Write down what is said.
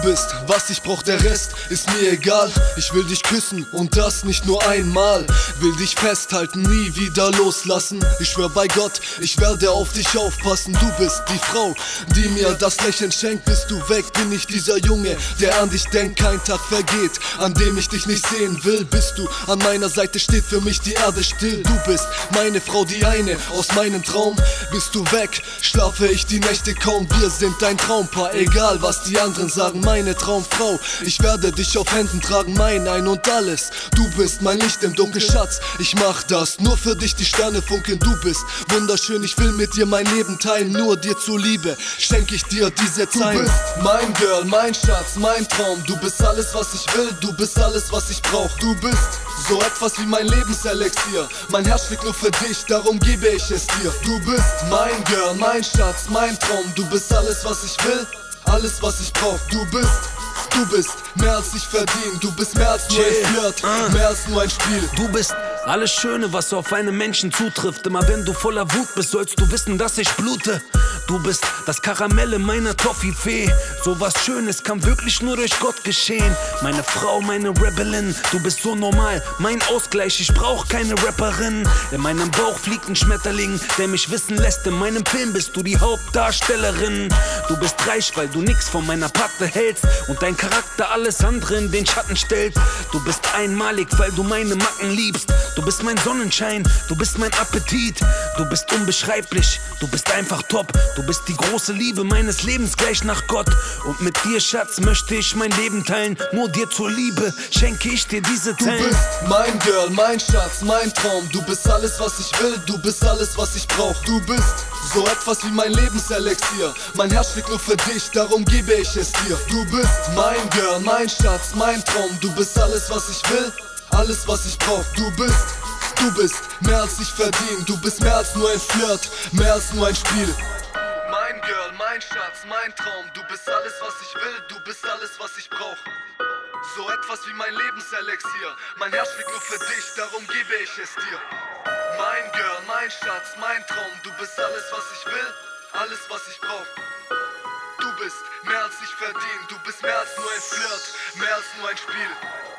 bist, was ich brauch, der Rest ist mir egal. Ich will dich küssen und das nicht nur einmal. Will dich festhalten, nie wieder loslassen. Ich schwör bei Gott, ich werde auf dich aufpassen. Du bist die Frau, die mir das Lächeln schenkt. Bist du weg, bin ich dieser Junge, der an dich denkt. Kein Tag vergeht, an dem ich dich nicht sehen will. Bist du an meiner Seite, steht für mich die Erde still. Du bist meine Frau, die eine aus meinem Traum. Bist du weg, schlafe ich die Nächte kaum. Wir sind ein Traumpaar, egal was die anderen sagen. Meine Traumfrau, ich werde dich auf Händen tragen. Mein Ein und Alles, du bist mein Licht im Dunkeln, Schatz. Ich mach das, nur für dich die Sterne funkeln. Du bist wunderschön, ich will mit dir mein Leben teilen. Nur dir zuliebe schenk ich dir diese Zeit. Du bist mein Girl, mein Schatz, mein Traum. Du bist alles, was ich will, du bist alles, was ich brauch. Du bist so etwas wie mein Lebenselixier. Mein Herz schlägt nur für dich, darum gebe ich es dir. Du bist mein Girl, mein Schatz, mein Traum. Du bist alles, was ich will, alles, was ich brauch. Du bist mehr als ich verdien. Du bist mehr als nur ein Flirt, mehr als nur ein Spiel. Du bist alles Schöne, was auf einen Menschen zutrifft. Immer wenn du voller Wut bist, sollst du wissen, dass ich blute. Du bist das Karamelle meiner Toffifee. So was Schönes kann wirklich nur durch Gott geschehen. Meine Frau, meine Rebellin, du bist so normal, mein Ausgleich, ich brauch keine Rapperin. In meinem Bauch fliegt ein Schmetterling, der mich wissen lässt, in meinem Film bist du die Hauptdarstellerin. Du bist reich, weil du nix von meiner Patte hältst und dein Charakter alles andere in den Schatten stellt. Du bist einmalig, weil du meine Macken liebst. Du bist mein Sonnenschein, du bist mein Appetit. Du bist unbeschreiblich, du bist einfach top. Du bist die große Liebe meines Lebens, gleich nach Gott. Und mit dir, Schatz, möchte ich mein Leben teilen. Nur dir zur Liebe schenke ich dir diese Zeilen. Du bist mein Girl, mein Schatz, mein Traum. Du bist alles, was ich will, du bist alles, was ich brauch. Du bist so etwas wie mein Lebenselixier. Mein Herz schlägt nur für dich, darum gebe ich es dir. Du bist mein Girl, mein Schatz, mein Traum. Du bist alles, was ich will, alles, was ich brauch. Du bist mehr als ich verdien. Du bist mehr als nur ein Flirt, mehr als nur ein Spiel. Mein Girl, mein Schatz, mein Traum. Du bist alles, was ich will, du bist alles, was ich brauch. So etwas wie mein Lebenselixier. Mein Herz schlägt nur für dich, darum gebe ich es dir. Mein Girl, mein Schatz, mein Traum. Du bist alles, was ich will, alles, was ich brauch. Du bist mehr als ich verdien. Du bist mehr als nur ein Flirt, mehr als nur ein Spiel.